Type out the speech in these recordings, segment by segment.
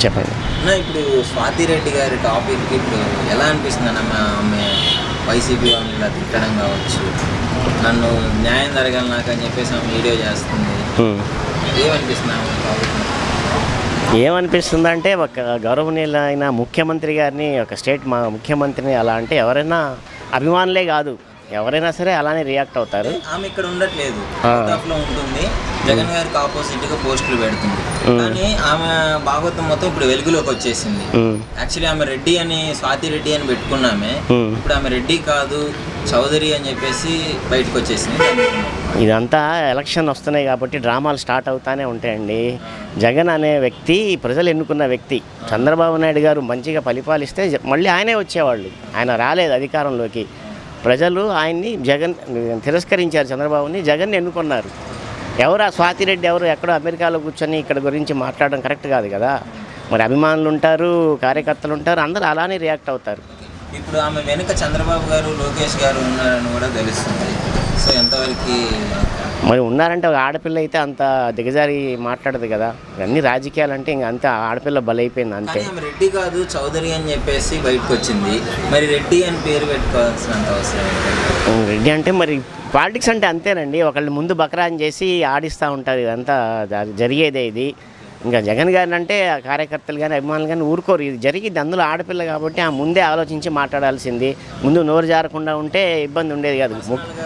చెప్పండి. ఇప్పుడు స్వాతి రెడ్డి గారి టాపిక్ ఇప్పుడు ఎలా అనిపిస్తుంది అన్న? ఆమె వైసీపీ వాళ్ళని ఇలా తిట్టడం కావచ్చు, నన్ను న్యాయం జరగాలి నాకు అని చెప్పేసి ఆమె వీడియో చేస్తుంది. ఏమనిపిస్తుంది ఆమె టాపిక్? ఏమనిపిస్తుందంటే ఒక గౌరవనీయులైన ముఖ్యమంత్రి గారిని, ఒక స్టేట్ ముఖ్యమంత్రిని అలా అంటే ఎవరైనా అభిమానులే కాదు, ఎవరైనా సరే అలానే రియాక్ట్ అవుతారు. ఆమె ఇక్కడ ఉండట్లేదు, లో ఉంటుంది, జగన్ గారికి ఆపోజిట్ గా పోస్టులు పెడుతుంది. కానీ ఆమె భాగవతం మొత్తం ఇప్పుడు వెలుగులోకి వచ్చేసింది. యాక్చువల్లీ ఆమె రెడ్డి అని, స్వాతి రెడ్డి అని పెట్టుకున్నామే, ఇప్పుడు ఆమె రెడ్డి కాదు చౌదరి అని చెప్పేసి బయటకు వచ్చేసింది. ఇదంతా ఎలక్షన్ వస్తున్నాయి కాబట్టి డ్రామాలు స్టార్ట్ అవుతానే ఉంటాయండి. జగన్ అనే వ్యక్తి ప్రజలు ఎన్నుకున్న వ్యక్తి. చంద్రబాబు నాయుడు గారు మంచిగా పరిపాలిస్తే మళ్ళీ ఆయనే వచ్చేవాళ్ళు. ఆయన రాలేదు అధికారంలోకి. ప్రజలు ఆయన్ని తిరస్కరించారు, చంద్రబాబుని. జగన్ని ఎన్నుకున్నారు. ఎవరు ఆ స్వాతి రెడ్డి ఎవరు? ఎక్కడో అమెరికాలో కూర్చొని ఇక్కడ గురించి మాట్లాడడం కరెక్ట్ కాదు కదా. మరి అభిమానులు ఉంటారు, కార్యకర్తలు ఉంటారు, అందరూ అలానే రియాక్ట్ అవుతారు. ఇప్పుడు ఆమె వెనుక చంద్రబాబు గారు, లోకేష్ గారు ఉన్నారని కూడా తెలుస్తుంది. సో ఎంతవరకు మరి ఉన్నారంటే ఒక ఆడపిల్ల అయితే అంత దిగజారి మాట్లాడదు కదా. అన్ని రాజకీయాలు అంటే ఇంక అంత ఆడపిల్ల బలైపోయింది అంతే. రెడ్డి కాదు చౌదరి అని చెప్పేసి బయటకు వచ్చింది. మరి రెడ్డి అని పేరు పెట్టుకోవాల్సినంత అవసరం. రెడ్డి అంటే మరి పాలిటిక్స్ అంటే అంతేనండి. ఒకళ్ళు ముందు బకరాన్ చేసి ఆడిస్తూ ఉంటారు. ఇదంతా జరిగేదే ఇది. ఇంకా జగన్ గారిని అంటే కార్యకర్తలు కానీ అభిమానులు కానీ ఊరుకోరు. ఇది జరిగింది, అందులో ఆడపిల్ల కాబట్టి ఆ ముందే ఆలోచించి మాట్లాడాల్సింది. ముందు నోరు జారకుండా ఉంటే ఇబ్బంది ఉండేది కాదు.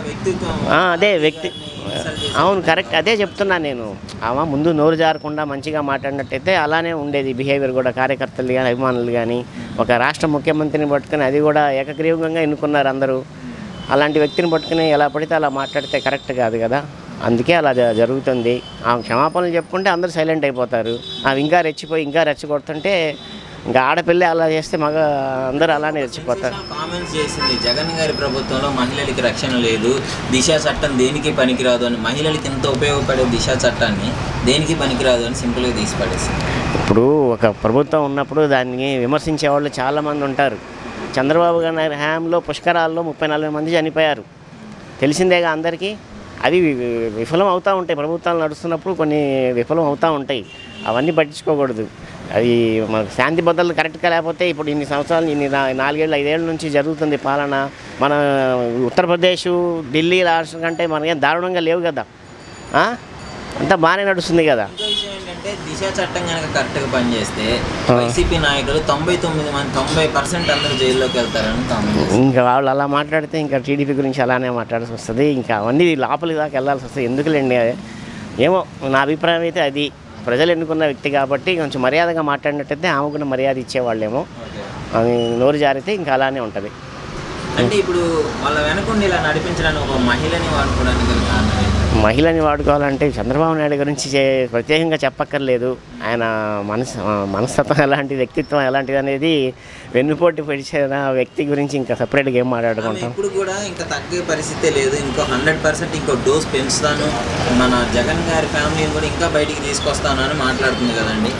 అదే వ్యక్తి, అవును కరెక్ట్, అదే చెప్తున్నాను నేను. ఆమె ముందు నోరు జారకుండా మంచిగా మాట్లాడినట్టయితే అలానే ఉండేది బిహేవియర్ కూడా. కార్యకర్తలు కానీ అభిమానులు కానీ ఒక రాష్ట్ర ముఖ్యమంత్రిని పట్టుకుని, అది కూడా ఏకగ్రీవంగా ఎన్నుకున్నారు అందరూ. అలాంటి వ్యక్తిని పట్టుకుని ఎలా పడితే అలా మాట్లాడితే కరెక్ట్ కాదు కదా. అందుకే అలా జరుగుతుంది. ఆమె క్షమాపణలు చెప్పుకుంటే అందరూ సైలెంట్ అయిపోతారు. ఆమె ఇంకా రెచ్చిపోయి ఇంకా రెచ్చగొడుతుంటే ఇంకా ఆడపిల్ల అలా చేస్తే అందరూ అలానే రెచ్చిపోతారు. కామెంట్స్ చేసింది, జగన్ గారి ప్రభుత్వంలో మహిళలకి రక్షణ లేదు, దిశా చట్టం దేనికి పనికిరాదు అని. మహిళలకి ఎంత ఉపయోగపడే దిశా చట్టాన్ని దేనికి పనికిరాదు అని సింపుల్గా తీసి పడేసింది. ఇప్పుడు ఒక ప్రభుత్వం ఉన్నప్పుడు దాన్ని విమర్శించే వాళ్ళు చాలామంది ఉంటారు. చంద్రబాబు గారి హయాంలో పుష్కరాల్లో 30-40 మంది చనిపోయారు, తెలిసిందేగా అందరికీ. అవి విఫలం అవుతూ ఉంటాయి. ప్రభుత్వాలు నడుస్తున్నప్పుడు కొన్ని విఫలం అవుతూ ఉంటాయి. అవన్నీ పట్టించుకోకూడదు. అది మనకు శాంతి భద్రతలు కరెక్ట్గా లేకపోతే ఇప్పుడు ఇన్ని సంవత్సరాలు, 4-5 ఏళ్ళ నుంచి జరుగుతుంది పాలన. మన ఉత్తరప్రదేశ్, ఢిల్లీ రాష్ట్రం కంటే మనకేం దారుణంగా లేవు కదా. అంతా బాగానే నడుస్తుంది కదా. ఏంటంటే దిశా చట్టం కనుక కరెక్ట్గా పనిచేస్తే వైసీపీ నాయకులు 90% అందరూ జైల్లోకి వెళ్తారని. ఇంకా వాళ్ళు అలా మాట్లాడితే ఇంకా టీడీపీ గురించి అలానే మాట్లాడాల్సి వస్తుంది. ఇంకా అవన్నీ లోపలికి దాకా వెళ్ళాల్సి వస్తుంది. ఎందుకులేండి, ఏమో నా అభిప్రాయం అయితే అది. ప్రజలు ఎన్నుకున్న వ్యక్తి కాబట్టి కొంచెం మర్యాదగా మాట్లాడినట్టయితే ఆమె కూడా మర్యాద ఇచ్చేవాళ్ళేమో. అది నోరు జారితే ఇంకా అలానే ఉంటుంది. అంటే ఇప్పుడు వాళ్ళ వెనకుండి ఇలా నడిపించడానికి ఒక మహిళని వాడుకోవడానికి మహిళని వాడుకోవాలంటే చంద్రబాబు నాయుడు గురించి ప్రత్యేకంగా చెప్పక్కర్లేదు. ఆయన మనస్తత్వం ఎలాంటి, వ్యక్తిత్వం ఎలాంటిది అనేది వెన్నుపోటు పెడిచిన వ్యక్తి గురించి ఇంకా సపరేట్గా ఏం మాట్లాడుకుంటాం. ఇప్పుడు కూడా ఇంకా తగ్గే పరిస్థితే లేదు. ఇంకో 100% ఇంకో డోస్ పెంచుతాను, మన జగన్ గారి ఫ్యామిలీని కూడా ఇంకా బయటికి తీసుకొస్తాను అని మాట్లాడుతుంది కదండి.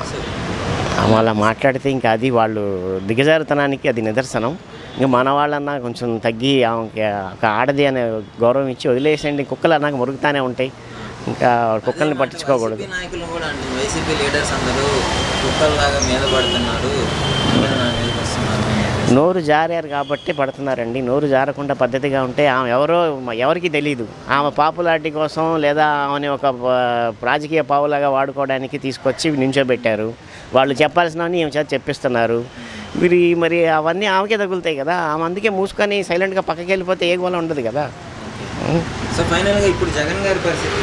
అలా మాట్లాడితే ఇంకా అది వాళ్ళు దిగజారుతనానికి అది నిదర్శనం. ఇంకా మన వాళ్ళన్నా కొంచెం తగ్గి ఆమెకి ఒక ఆడది అనే గౌరవం ఇచ్చి వదిలేసేయండి. కుక్కలు అన్నాక మురుగుతానే ఉంటాయి, ఇంకా కుక్కల్ని పట్టించుకోకూడదు. నాయకులు కూడా అండి, వైసీపీ లీడర్స్ అందరూ కుక్కల్లాగా మీద పడుతున్నారు, నోరు జారారు కాబట్టి పడుతున్నారండి. నోరు జారకుండా పద్ధతిగా ఉంటే ఆమె ఎవరికి తెలియదు. ఆమె పాపులారిటీ కోసం లేదా ఆమెని ఒక రాజకీయ పావులాగా వాడుకోవడానికి తీసుకొచ్చి నించోబెట్టారు. వాళ్ళు చెప్పాల్సినవన్నీ ఈమె చేత చెప్పిస్తున్నారు. మరి అవన్నీ ఆమెకే తగులుతాయి కదా. ఆమె అందుకే మూసుకొని సైలెంట్గా పక్కకి వెళ్ళిపోతే ఏ గోళ ఉండదు కదా. సో ఫైనల్గా ఇప్పుడు జగన్ గారి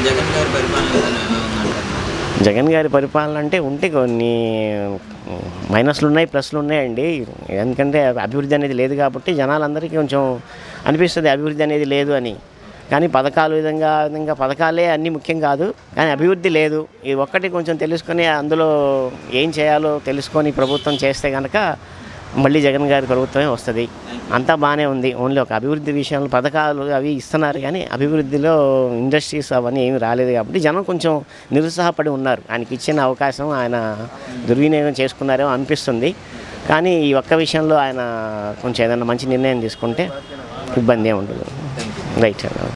పరిపాలన అంటే ఉంటే కొన్ని మైనస్లు ఉన్నాయి, ప్లస్లు ఉన్నాయండి. ఎందుకంటే అభివృద్ధి అనేది లేదు కాబట్టి జనాలందరికీ కొంచెం అనిపిస్తుంది అభివృద్ధి అనేది లేదు అని. కానీ పథకాలు విధంగా పథకాలే అన్నీ ముఖ్యం కాదు, కానీ అభివృద్ధి లేదు. ఇది ఒక్కటి కొంచెం తెలుసుకొని అందులో ఏం చేయాలో తెలుసుకొని ప్రభుత్వం చేస్తే కనుక మళ్ళీ జగన్ గారి ప్రభుత్వమే వస్తుంది. అంతా బాగానే ఉంది. ఓన్లీ ఒక అభివృద్ధి విషయంలో పథకాలు అవి ఇస్తున్నారు, కానీ అభివృద్ధిలో ఇండస్ట్రీస్ అవన్నీ ఏమి రాలేదు కాబట్టి జనం కొంచెం నిరుత్సాహపడి ఉన్నారు. ఆయనకి ఇచ్చిన అవకాశం ఆయన దుర్వినియోగం చేసుకున్నారేమో అనిపిస్తుంది. కానీ ఈ ఒక్క విషయంలో ఆయన కొంచెం ఏదైనా మంచి నిర్ణయం తీసుకుంటే ఇబ్బంది ఏమి ఉండదు. రైట్.